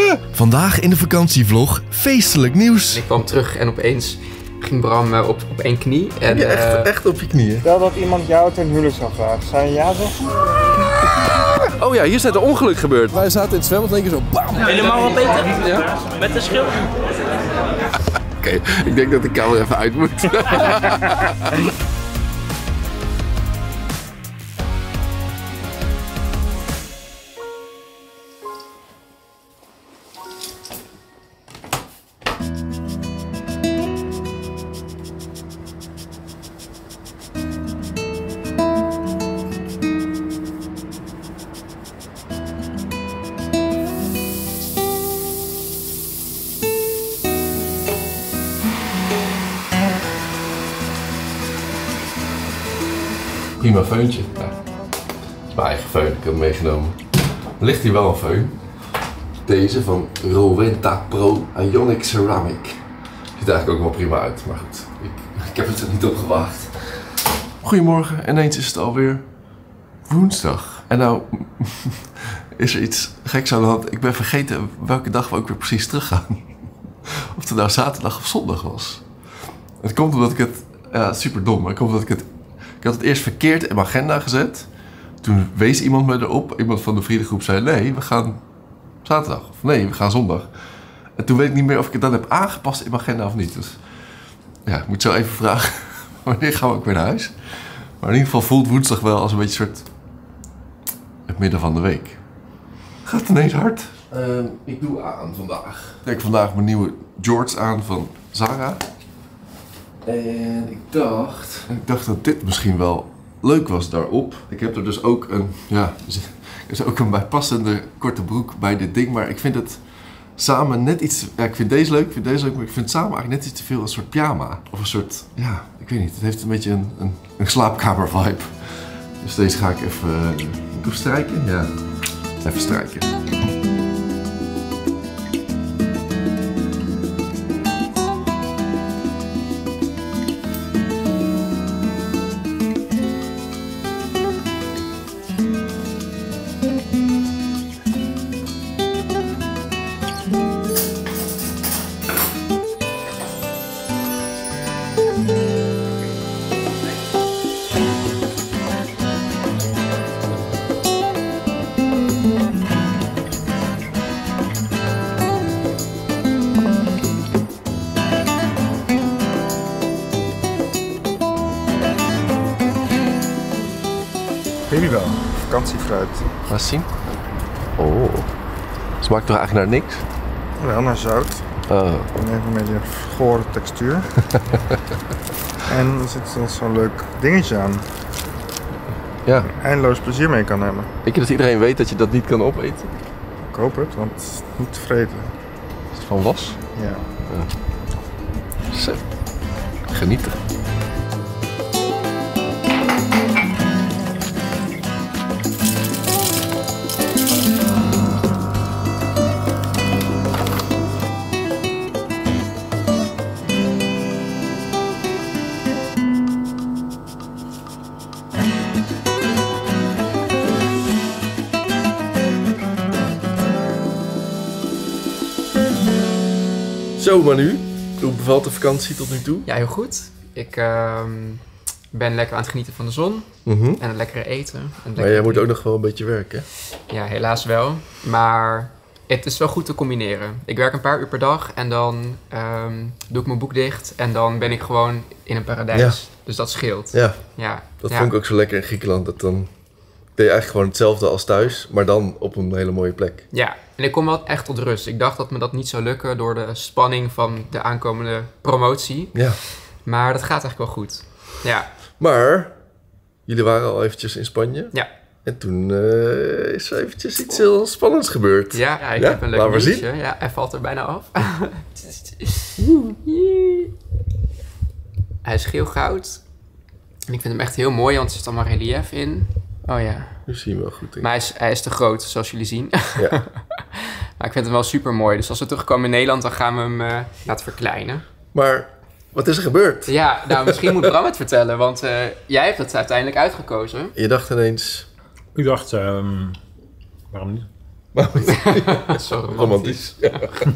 Vandaag in de vakantievlog feestelijk nieuws. Ik kwam terug en opeens ging Bram op één knie. En, je echt op je knieën? Stel dat iemand jou ten huwelijk zou vragen. Zou je ja zeggen? Oh ja, hier is net een ongeluk gebeurd. Wij zaten in het zwembad en één keer zo bam. Helemaal wel beter? Ja. Met de schil? Oké, ik denk dat de camera even uit moet. Prima feuntje. Ja. Dat is mijn eigen feun, ik heb hem meegenomen. Er ligt hier wel een feun. Deze van Rowenta Pro Ionic Ceramic. Ziet er eigenlijk ook wel prima uit, maar goed. Ik heb het er niet op gewaagd. Goedemorgen, ineens is het alweer woensdag. En nou is er iets geks aan de hand. Ik ben vergeten welke dag we ook weer precies teruggaan. Of het nou zaterdag of zondag was. Het komt omdat ik het... Ja, super dom, maar het komt omdat ik had het eerst verkeerd in mijn agenda gezet. Toen wees iemand me erop. Iemand van de vriendengroep zei, nee, we gaan zaterdag. Of nee, we gaan zondag. En toen weet ik niet meer of ik het dan heb aangepast in mijn agenda of niet. Dus ja, ik moet zo even vragen. Wanneer gaan we ook weer naar huis? Maar in ieder geval voelt woensdag wel als een beetje soort... het midden van de week. Gaat ineens hard. Ik doe aan vandaag. Ik heb vandaag mijn nieuwe Jorts aan van Zara. En ik dacht dat dit misschien wel leuk was daarop. Ik heb er dus ook een, ja, er is ook een bijpassende korte broek bij dit ding. Maar ik vind het samen net iets, ja, ik vind deze leuk, maar ik vind het samen eigenlijk net iets te veel een soort pyjama. Of een soort, ja, ik weet niet, het heeft een beetje een slaapkamer vibe. Dus deze ga ik even, strijken? Ja, even strijken. Babybel, vakantiefruit. Laat eens zien. Oh, smaakt toch eigenlijk naar niks? Wel naar zout. Oh. En even een beetje een gore textuur. En er zit zo'n leuk dingetje aan. Ja. Eindeloos plezier mee kan hebben. Weet je dat iedereen weet dat je dat niet kan opeten? Ik hoop het, want het is niet te vreten. Is het van was? Ja. Zo. Genieten. Zo Manu, hoe bevalt de vakantie tot nu toe? Ja, heel goed. Ik ben lekker aan het genieten van de zon en het lekkere eten. En Maar jij moet ook nog wel een beetje werken. Ja, helaas wel. Maar het is wel goed te combineren. Ik werk een paar uur per dag en dan doe ik mijn boek dicht en dan ben ik gewoon in een paradijs. Ja. Dus dat scheelt. Ja, dat vond ik ook zo lekker in Griekenland. Dat dan deed je eigenlijk gewoon hetzelfde als thuis, maar dan op een hele mooie plek. Ja, en ik kom wel echt tot rust. Ik dacht dat me dat niet zou lukken door de spanning van de aankomende promotie. Ja. Maar dat gaat eigenlijk wel goed. Ja. Maar jullie waren al eventjes in Spanje. Ja. En toen is er eventjes iets heel spannends gebeurd. Ja, ik heb een leuk nieuwtje. Ja, hij valt er bijna af. Hij is geel-goud. En ik vind hem echt heel mooi, want er zit allemaal relief in. Oh ja. Nu zie je hem wel goed. Maar hij is te groot, zoals jullie zien. Ja. Maar ik vind hem wel super mooi. Dus als we terugkomen in Nederland, dan gaan we hem laten verkleinen. Maar wat is er gebeurd? Ja, nou misschien moet Bram het vertellen, want jij hebt het uiteindelijk uitgekozen. Je dacht ineens... Ik dacht, waarom niet? Zo Romantisch. Ja.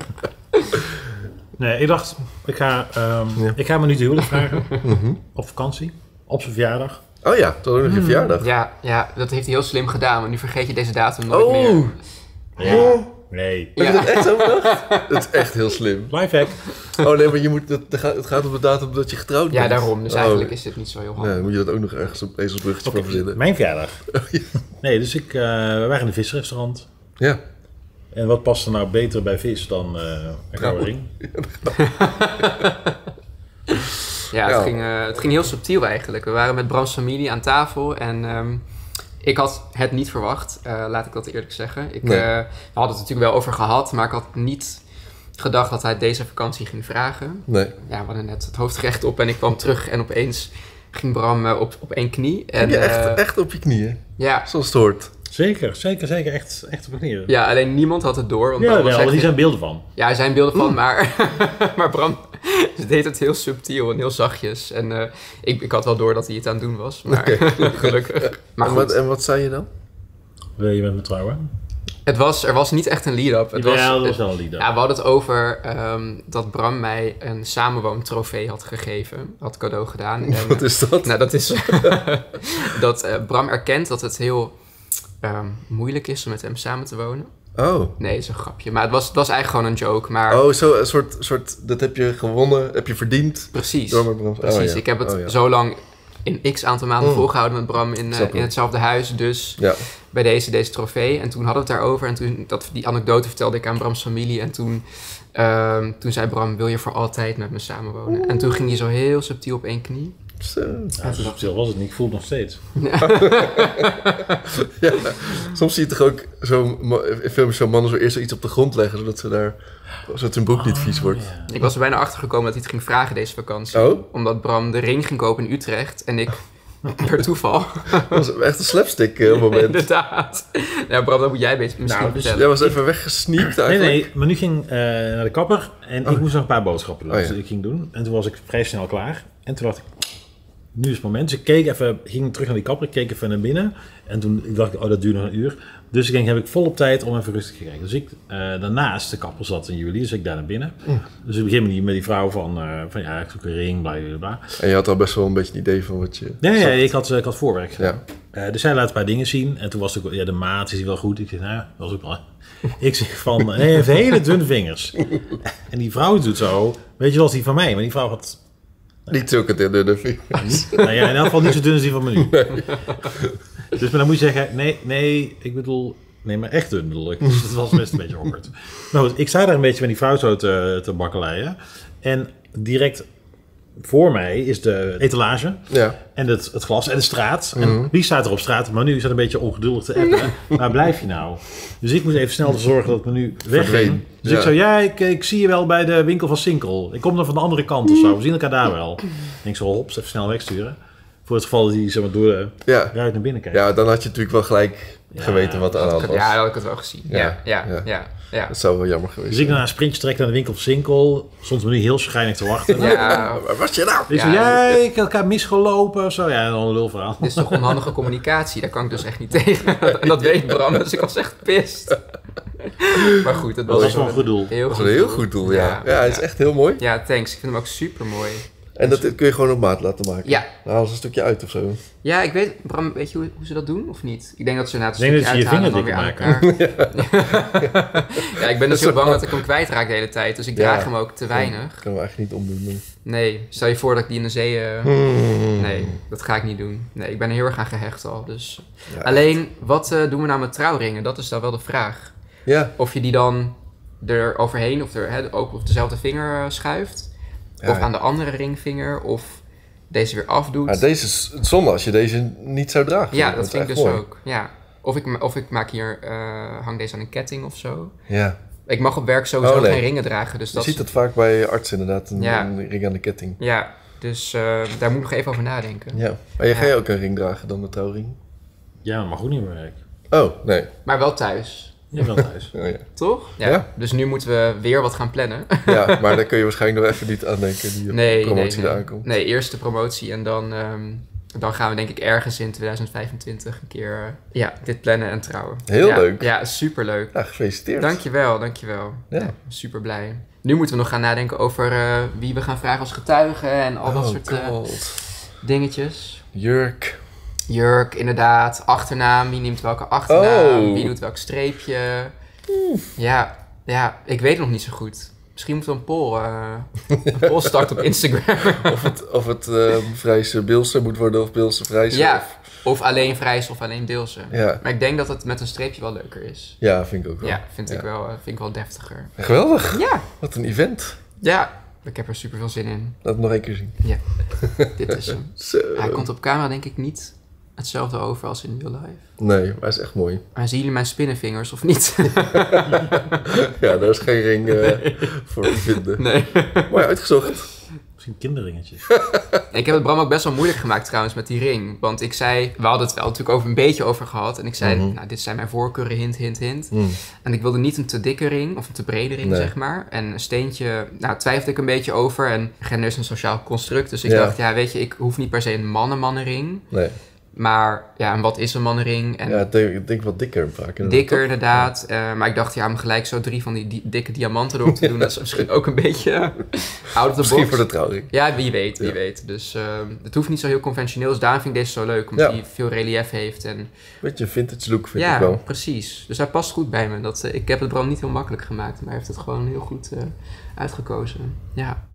Nee, ik dacht, ik ga me nu te huwelijk vragen. Op vakantie. Op zijn verjaardag. Oh ja, tot ook nog je verjaardag. Ja, dat heeft hij heel slim gedaan, want nu vergeet je deze datum nooit meer. Ja. Nee. Heb je dat echt zo bedacht? Dat is echt heel slim. Lifehack. Oh nee, maar het gaat om de datum dat je getrouwd bent. Ja, daarom. Dus eigenlijk is dit niet zo heel handig. Nee, dan moet je dat ook nog ergens op ezelsbruggetje voor verzinnen. Mijn verjaardag. Nee, dus we waren in een visrestaurant. Ja. En wat past er nou beter bij vis dan een gouden ring? Ja, het ging heel subtiel eigenlijk. We waren met Bram's familie aan tafel en ik had het niet verwacht, laat ik dat eerlijk zeggen. We hadden het natuurlijk wel over gehad, maar ik had niet gedacht dat hij deze vakantie ging vragen. Nee. Ja, we hadden net het hoofdgerecht op en ik kwam terug en opeens ging Bram op één knie. En, je echt op je knieën? Ja. Zoals het hoort. Zeker. Echt op mijn knieën. Ja, alleen niemand had het door. Want Ja, was wel, die zijn beelden van. Ja, er zijn beelden van, maar Bram deed het heel subtiel en heel zachtjes. En ik had wel door dat hij het aan het doen was, maar gelukkig. Maar goed. En wat zei je dan? Wil je met me trouwen? Er was niet echt een lead-up. Dat was wel een lead-up. Ja, we hadden het over dat Bram mij een samenwoontrofee had gegeven. Had cadeau gedaan. En, wat is dat? Nou, dat is dat Bram erkent dat het heel moeilijk is om met hem samen te wonen. Oh. Nee, dat is een grapje. Maar het was eigenlijk gewoon een joke. Maar... Oh, zo een soort, dat heb je gewonnen, heb je verdiend. Precies. Door met Bram. Precies. Ja. Ik heb het zo lang in x aantal maanden volgehouden met Bram in hetzelfde huis. Dus bij deze trofee. En toen hadden we het daarover. En toen, die anekdote vertelde ik aan Brams familie. En toen zei Bram, wil je voor altijd met me samenwonen? En toen ging hij zo heel subtiel op één knie. Zo. Ja, zo subtiel was het niet. Ik voel het nog steeds. Ja, soms zie je toch ook in films zo mannen zo eerst iets op de grond leggen, zodat hun broek niet vies wordt. Ik was er bijna achter gekomen dat hij het ging vragen deze vakantie. Oh? Omdat Bram de ring ging kopen in Utrecht en ik per toeval. Dat was echt een slapstick moment. Inderdaad. Ja, Bram, dat moet jij misschien vertellen. Jij was even weggesneakt eigenlijk. Nee, maar nu ging naar de kapper en ik moest nog een paar boodschappen doen. Dus ik ging doen. En toen was ik vrij snel klaar. En toen dacht ik, nu is het moment. Dus ik ging terug naar die kapper, ik keek even naar binnen. En toen dacht ik, dat duurt nog een uur. Dus ik denk, heb ik volop tijd om even rustig te kijken. Dus ik, daarnaast, de kapper zat in juli, dus ik daar naar binnen. Dus ik begin met die vrouw van ja, ik zoek een ring, bla bla bla. En je had al best wel een beetje een idee van wat je... Nee, ik had voorwerk gedaan. Ja. Dus zij laat een paar dingen zien. En toen was het ook, de maat is die wel goed. Ik zeg, nou, dat was ook wel... Ik zeg van, hij heeft hele dunne vingers. En die vrouw doet zo, weet je wel, als die van mij. Maar die vrouw had... Niet zulke dunne vingers. Nou ja, in elk geval niet zo dun als die van me nu. Nee. Dus maar dan moet je zeggen, nee, ik bedoel... Nee, maar echt dun bedoel ik. Dus dat was best een beetje awkward. Nou goed, ik sta daar een beetje met die vrouw zo te bakkeleien. En direct voor mij is de etalage. Ja. En het glas en de straat. En wie staat er op straat? Maar nu is het een beetje ongeduldig te appen. Waar blijf je nou? Dus ik moet even snel zorgen dat het me nu wegging. Dus ik zei, ik zie je wel bij de winkel van Sinkel. Ik kom dan van de andere kant of zo. We zien elkaar daar wel. Ik zal hops even snel wegsturen. Voor het geval dat hij zeg maar, door de ruit naar binnen kijkt. Ja, dan had je natuurlijk wel gelijk geweten wat er aan de hand was. Ja, dan had ik het wel gezien. Ja. Dat zou wel jammer geweest zijn. Dus ik daarna een sprintje trek naar de winkel van Sinkel. Stond me nu heel schrijnig te wachten. Ja. Waar was je nou? Ik zei, ik heb elkaar misgelopen of zo. Ja, dan een lulverhaal. Dit is toch onhandige communicatie? Daar kan ik dus echt niet tegen. En dat weet Bram, dus ik was echt pist. Maar goed, het was wel een goed doel. Dat was een heel goed doel, ja. Ja, het is echt heel mooi. Ja, thanks. Ik vind hem ook super mooi. En dat kun je gewoon op maat laten maken? Ja. Nou, als een stukje uit of zo. Ja, ik weet... Bram, weet je hoe ze dat doen of niet? Ik denk dat ze na het stukje uithalen je vinger dan weer aan elkaar... Ja, ik ben dus heel bang dat ik hem kwijtraak de hele tijd. Dus ik draag hem ook te weinig. Dat kunnen we eigenlijk niet omdoen. Nee, stel je voor dat ik die in de zee... Nee, dat ga ik niet doen. Nee, ik ben er heel erg aan gehecht al. Dus. Ja, alleen, wat doen we nou met trouwringen? Dat is dan wel de vraag. Ja. Of je die dan er overheen of ook op dezelfde vinger schuift. Ja. Of aan de andere ringvinger. Of deze weer afdoet. Ja, deze is zonde als je deze niet zou dragen. Ja, dat vind ik dus mooi. Ook. Ja. Of ik maak hier, hang deze aan een ketting of zo. Ja. Ik mag op werk sowieso geen ringen dragen. Dus je ziet het vaak bij artsen inderdaad, een ring aan de ketting. Ja, dus daar moet ik nog even over nadenken. Ja. Maar ga je ook een ring dragen dan, een trouwring? Ja, dat mag ook niet meer werk. Oh, nee. Maar wel thuis. Ja, wel thuis. Oh, ja. Toch? Ja. Dus nu moeten we weer wat gaan plannen. Ja, maar daar kun je waarschijnlijk nog even niet aan denken, die promotie die aankomt. Nee, eerst de promotie en dan dan gaan we denk ik ergens in 2025 een keer dit plannen en trouwen. Heel leuk. Ja, superleuk. Ja, gefeliciteerd. Dankjewel. Ja, super blij. Nu moeten we nog gaan nadenken over wie we gaan vragen als getuige en al dat soort dingetjes. Jurk, inderdaad. Achternaam, wie neemt welke achternaam, wie doet welk streepje. Ja, ik weet het nog niet zo goed. Misschien moeten we een poll starten op Instagram. Of het Vrijse Bilse moet worden of Bilse Vrijse. Ja, of alleen Vrijse of alleen Bilse. Ja. Maar ik denk dat het met een streepje wel leuker is. Ja, vind ik ook wel. Ja, vind ik wel deftiger. Geweldig. Ja. Wat een event. Ja, ik heb er super veel zin in. Laat het nog één keer zien. Ja, dit is hem. Hij komt op camera denk ik niet hetzelfde over als in real life. Nee, maar hij is echt mooi. Maar zien jullie mijn spinnenvingers of niet? Ja, daar is geen ring voor te vinden. Nee. Mooi uitgezocht. Misschien kinderringetjes. Ik heb het Bram ook best wel moeilijk gemaakt trouwens met die ring. Want ik zei, we hadden het wel natuurlijk een beetje over gehad. En ik zei, nou, dit zijn mijn voorkeuren, hint. En ik wilde niet een te dikke ring of een te brede ring, zeg maar. En een steentje, nou, twijfelde ik een beetje over. En gender is een sociaal construct. Dus ik dacht, weet je, ik hoef niet per se een mannenring. Nee. Maar ja, en wat is een mannenring? En ik denk wat dikker vaak. Dikker inderdaad. Maar ik dacht, om gelijk zo 3 van die dikke diamanten erop te doen, dat is misschien ook een beetje out of the box. Misschien voor de trouwring. Ja, wie weet. Dus het hoeft niet zo heel conventioneel. Dus daarom vind ik deze zo leuk, omdat hij veel relief heeft. En beetje vintage look vind ik wel. Ja, precies. Dus hij past goed bij me. Ik heb het Bram niet heel makkelijk gemaakt, maar hij heeft het gewoon heel goed uitgekozen. Ja.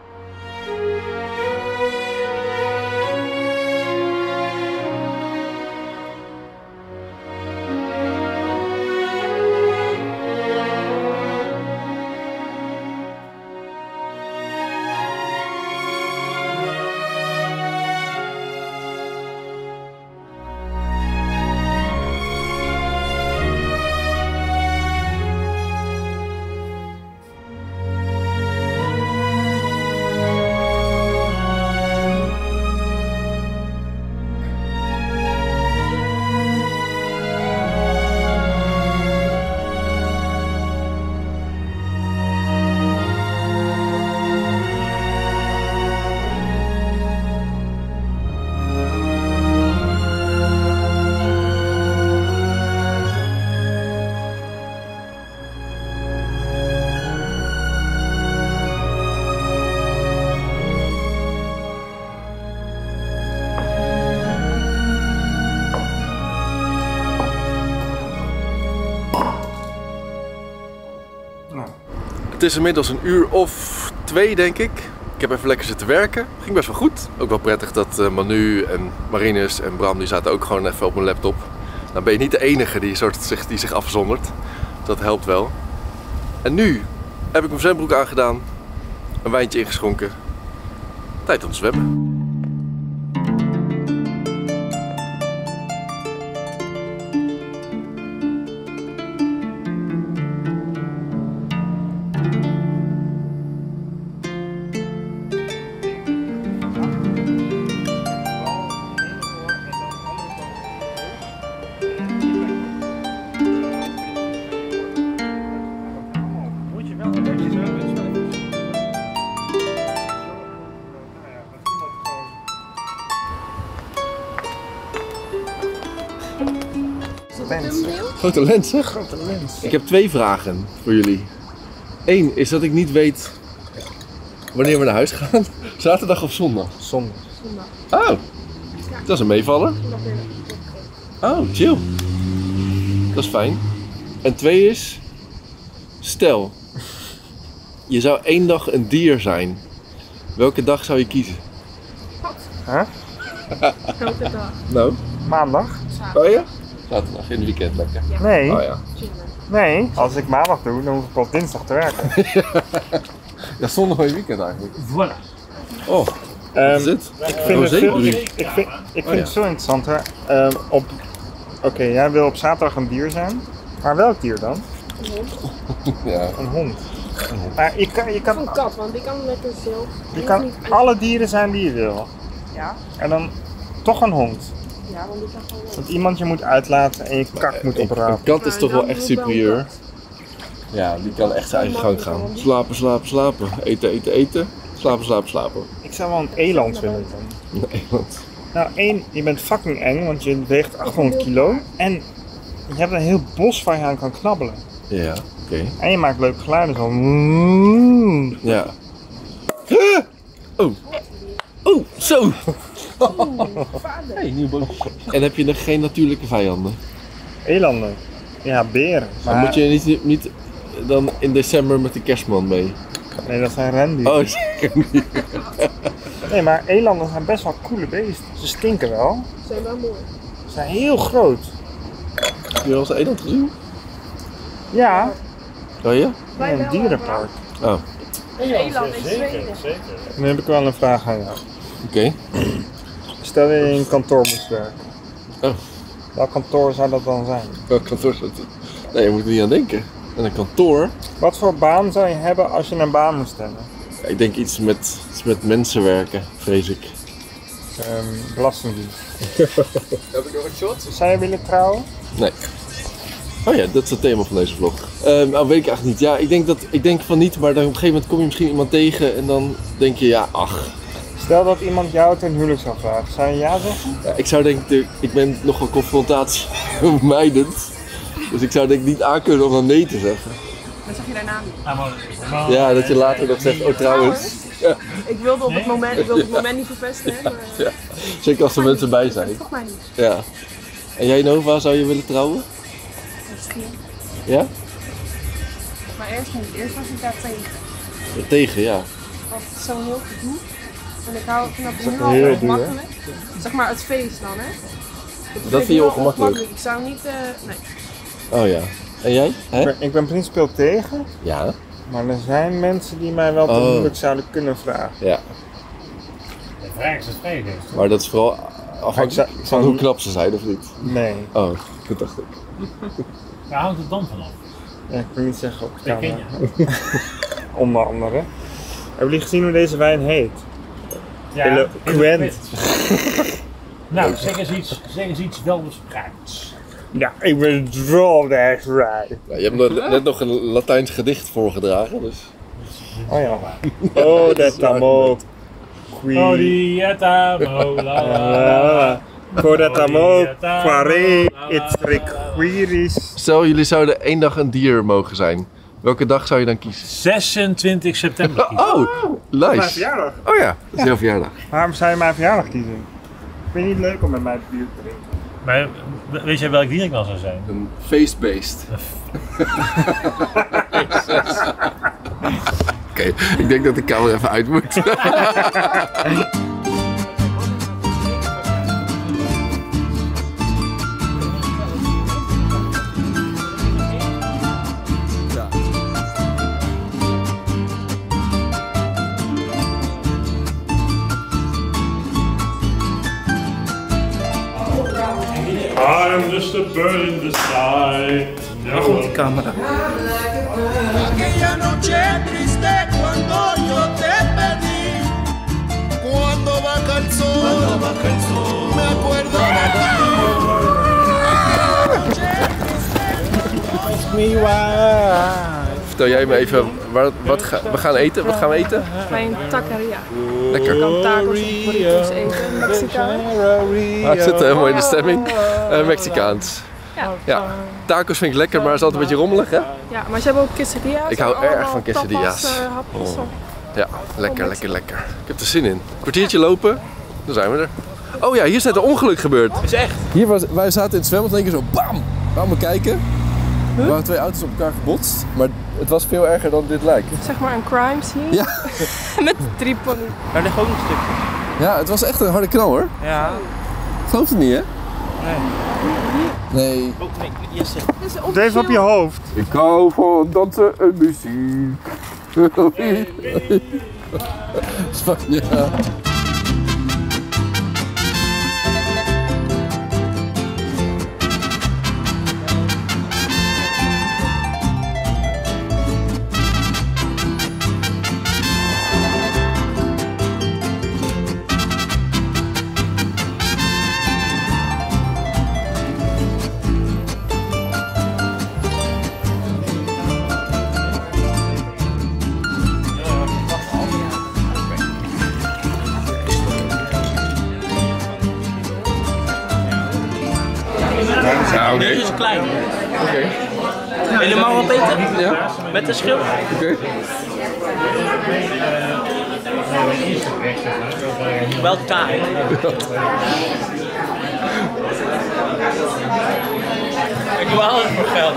Het is inmiddels 1:02 denk ik. Ik heb even lekker zitten werken. Ging best wel goed. Ook wel prettig dat Manu en Marinus en Bram die zaten ook gewoon even op mijn laptop. Dan ben je niet de enige die zich afzondert. Dat helpt wel. En nu heb ik mijn zwembroek aangedaan. Een wijntje ingeschonken. Tijd om te zwemmen. Grote lenzen? Grote lens. Ik heb 2 vragen voor jullie. 1 is dat ik niet weet wanneer we naar huis gaan. Zaterdag of zondag? Zondag. Oh, dat is een meevaller. Oh, chill. Dat is fijn. En 2 is, stel, je zou 1 dag een dier zijn. Welke dag zou je kiezen? Huh? Welke dag? Nou? Maandag. Oh ja? Zaterdag in het weekend lekker. Nee. Oh ja. Nee, als ik maandag doe, dan hoef ik op dinsdag te werken. Ja, zondag van je weekend eigenlijk. Voilà. Oh, wat is dit? Ik vind het zo interessant. Oké, jij wil op zaterdag een dier zijn. Maar welk dier dan? Een hond. Ja. Een hond. Maar je kan Een kat, want die kan lekker zelf. Je kan alle dieren zijn die je wil. Ja. En dan toch een hond. Ja, want die kan gewoon. Dat iemand je moet uitlaten en je kak moet oprapen. Een kat is toch wel echt superieur. Ja, die kan echt zijn eigen gang gaan. Slapen, slapen, slapen. Eten, eten, eten. Slapen, slapen, slapen. Ik zou wel een eland willen zijn. Een eland. Nou, je bent fucking eng, want je weegt 800 kilo. En je hebt een heel bos waar je aan kan knabbelen. Ja, oké. En je maakt leuke geluiden zo. Ja. Oh. Oh, zo. Hey, nieuw bootje. En heb je nog geen natuurlijke vijanden? Elanden. Ja, beren. Maar moet je niet dan in december met de kerstman mee? Nee, dat zijn rendieren. Oh, zeker niet. Nee, maar elanden zijn best wel coole beesten. Ze stinken wel. Ze zijn wel mooi. Ze zijn heel groot. Heb je wel eens een eland gezien? Ja, Oh ja? in een dierenpark. Oh, Eland in Zweden. Nu heb ik wel een vraag aan jou. oké. Stel dat je in een kantoor moest werken. Oh. Welk kantoor zou dat dan zijn? Welk kantoor zit het? Nee, je moet er niet aan denken. En een kantoor? Wat voor baan zou je hebben als je een baan moest hebben? Ja, ik denk iets met mensen werken, vrees ik. Belastingdienst. Heb ik nog een shot? Zou je willen trouwen? Nee. Oh ja, dat is het thema van deze vlog. Nou, weet ik eigenlijk niet. Ja, ik denk van niet, maar dan op een gegeven moment kom je misschien iemand tegen en dan denk je, ja, ach. Stel dat iemand jou ten huwelijk zou vragen, zou je ja zeggen? Ja, ik zou denken, ik ben nogal confrontatiemijdend. Dus ik zou denk ik niet aankunnen om dan nee te zeggen. Wat zeg je daarna niet? Ja, dat je later nog zegt, oh trouwens. Ja, Ik wilde op het moment niet verpesten, hè, maar ja. Zeker als er mensen bij zijn. volgens mij niet. Ja. En jij Nova, zou je willen trouwen? Misschien. Ja? Maar eerst niet. Eerst was ik daar tegen. Tegen, ja. Want het is zo'n heel gedoe. En ik vind dat is nu ook al heel duur, ongemakkelijk. Zeg maar het feest dan, hè. Dat vind je ongemakkelijk? Ik zou niet, nee. Oh ja. En jij? Hè? Ik ben principieel tegen, Ja. maar er zijn mensen die mij wel ten Oh. huwelijk zouden kunnen vragen. Ja. De vraag is het vrede. Maar dat is vooral afhankelijk Ik zou van hoe niet- knap ze zijn of niet. Nee, Oh, dat dacht ik. Waar hangt het dan vanaf? ja, ik wil niet zeggen op Dat ken camera. je. Onder andere. Hebben jullie gezien hoe deze wijn heet? Ja, Eloquent. Nou, zeg eens iets welbespraakt. Ja, ik ben dol echt right. Ja, je hebt net nog een Latijns gedicht voorgedragen, dus... Oh ja. Oh, dat amo. Oh, die etamo, la la la. Voor dat amo, quare, it's requiris. Stel, jullie zouden één dag een dier mogen zijn. Welke dag zou je dan kiezen? 26 september kiezen. Oh, Mijn nice. verjaardag. Oh ja, dat is jouw verjaardag. Waarom zou je mijn verjaardag kiezen? Ik vind het niet leuk om met mij bier te drinken. Maar weet jij welk dier ik dan zou zijn? Een feestbeest. Oké, ik denk dat de camera even uit moet. I'm just a bird in the sky. Camera. Aquella noche triste cuando yo te perdí, cuando baja el sol, me acuerdo de ti. Vertel jij me even, we gaan eten? Wat gaan we eten? Bij een taqueria. Lekker. Je kan tacos of burritos eten, Mexicaans. Ah, ik zit helemaal in de stemming. Mexicaans. Ja. Ja, tacos vind ik lekker, maar het is altijd een beetje rommelig, hè? Ja, maar ze hebben ook quesadillas. Ik hou en erg allemaal van quesadillas. tapas, hapjes. Oh. Ja, lekker, lekker, lekker. Ik heb er zin in. Een kwartiertje lopen, dan zijn we er. Oh ja, hier is net een ongeluk gebeurd. Is echt? Wij zaten in het zwembad en één keer zo bam! Waarom kijken? Er waren twee auto's op elkaar gebotst, maar het was veel erger dan dit lijkt. Zeg maar een crime scene. Ja. Met Tripoli. Daar ligt ook een stukje. Ja, het was echt een harde knal hoor. Ja. Geloof het niet, hè? Nee. Oh, nee, yes. Doe even op je hoofd. Ik hou van dansen en muziek. Spanje. klein. Oké. Helemaal wat beter? Ja. Met de schil? Oké. Wel taai. Ik wil alles voor geld.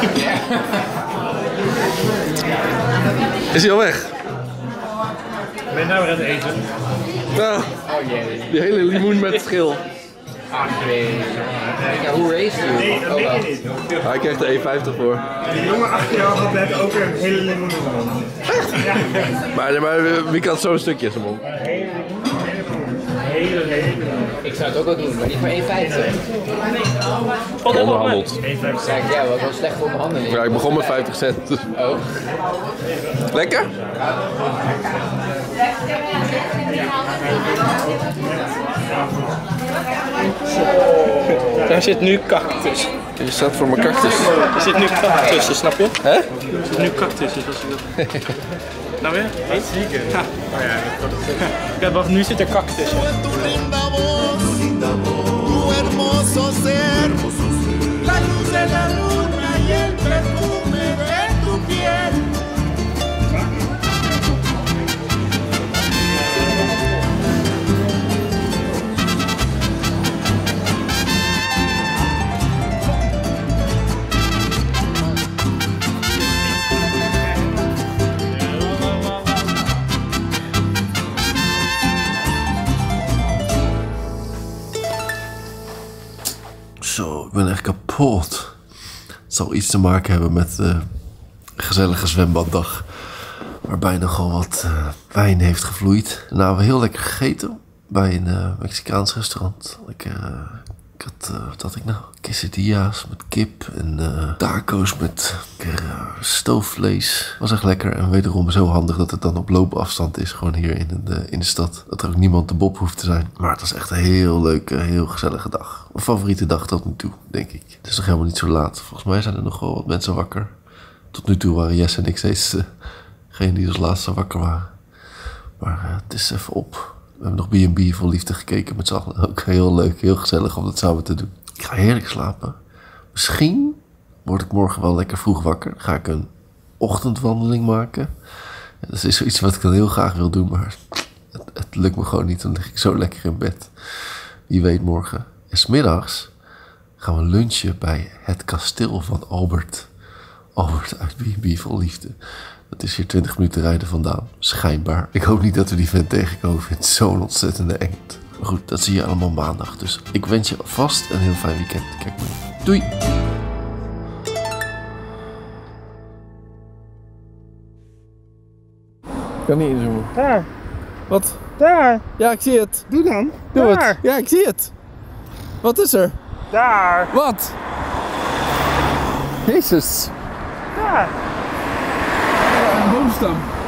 Is hij al weg? Ben je nou weer aan het eten? Nou, die hele limoen met schil. Ach nee. Ja, hoe race je? Dat weet je niet. Hij krijgt er 1,50 voor. Die jongen achter jou had net ook een hele limoen in zijn mond. Maar wie kan zo'n stukje in zijn mond? Ik zou het ook wel doen, maar niet voor 1,50. Onderhandeld. Kijk, ja, wat wel slecht voor mijn handen. Ja, ik begon met 50 cent. Dus. Oh. Lekker? Daar zit nu cactus. Je staat voor mijn cactus. Er zit nu cactus tussen, snap je? Hè? Er zit nu cactus tussen. Nou weer? Wat? Ja. Ja, wacht, nu zit er cactus tussen. Tu hermoso ser, la luz de la luna y el perfume de tu piel. Zo, ik ben echt kapot. Het zal iets te maken hebben met de gezellige zwembaddag. Waarbij nogal wat wijn heeft gevloeid. Nou, we hebben heel lekker gegeten bij een Mexicaans restaurant. Wat had ik nou? Quesadillas met kip en taco's met stoofvlees. Was echt lekker en wederom zo handig dat het dan op loopafstand is. Gewoon hier in de stad. Dat er ook niemand de Bob hoeft te zijn. Maar het was echt een heel leuke, heel gezellige dag. Mijn favoriete dag tot nu toe, denk ik. Het is nog helemaal niet zo laat. Volgens mij zijn er nog wel wat mensen wakker. Tot nu toe waren Jess en ik steeds degene die als laatste wakker waren. Maar het is even op. We hebben nog B&B vol liefde gekeken met z'n allen. Ook heel leuk, heel gezellig om dat samen te doen. Ik ga heerlijk slapen. Misschien word ik morgen wel lekker vroeg wakker. Dan ga ik een ochtendwandeling maken. Ja, dat is zoiets wat ik dan heel graag wil doen, maar het lukt me gewoon niet. Dan lig ik zo lekker in bed. Wie weet morgen. En 's middags gaan we lunchen bij het kasteel van Albert. Albert uit B&B vol liefde. Dat is hier 20 minuten rijden vandaan. Schijnbaar. Ik hoop niet dat we die vent tegenkomen. Ik vind het zo'n ontzettende engte. Maar goed, dat zie je allemaal maandag. Dus ik wens je vast een heel fijn weekend. Kijk maar. Doei! Ik kan niet inzoomen. Daar. Wat? Daar. Ja, ik zie het. Doe dan. Doe daar. het. Ja, ik zie het. Wat is er? Daar. Wat? Jezus. Daar. Een boomstam.